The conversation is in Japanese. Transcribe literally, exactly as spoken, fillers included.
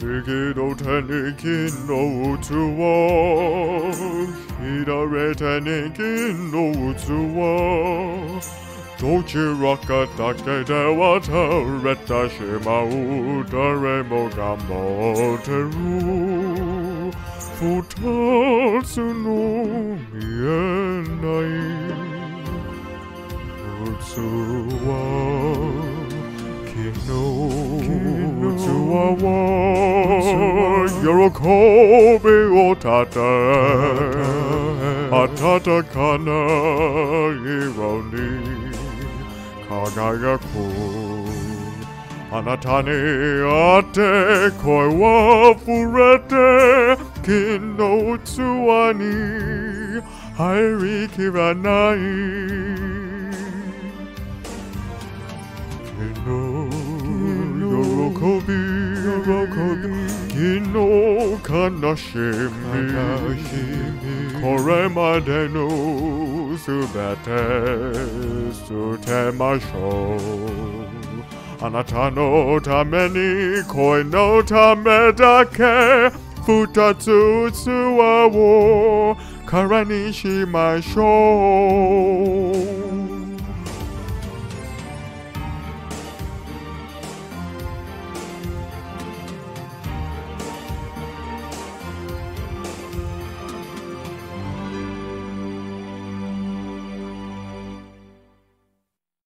右の手に金の器左手に銀の器どちらかだけで渡れてしまう誰もが持ってる二つの見えない器昨日器は喜びをたたえ温かな色に輝くあなたに会って声は触れて金の器に入りきらない昨日喜び昨日悲しみこれまでのすべて捨てましょうあなたのために恋のためだけ二つ器を空にしましょう